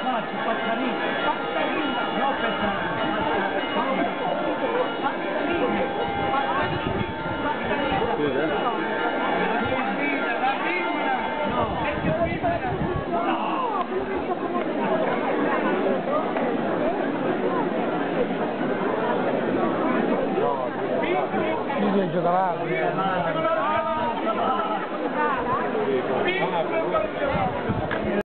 No, ci passarini. Passarini, no pesante. Passarini. Scusa? La firmala. No. E che firmala? No. Sì, gioca là.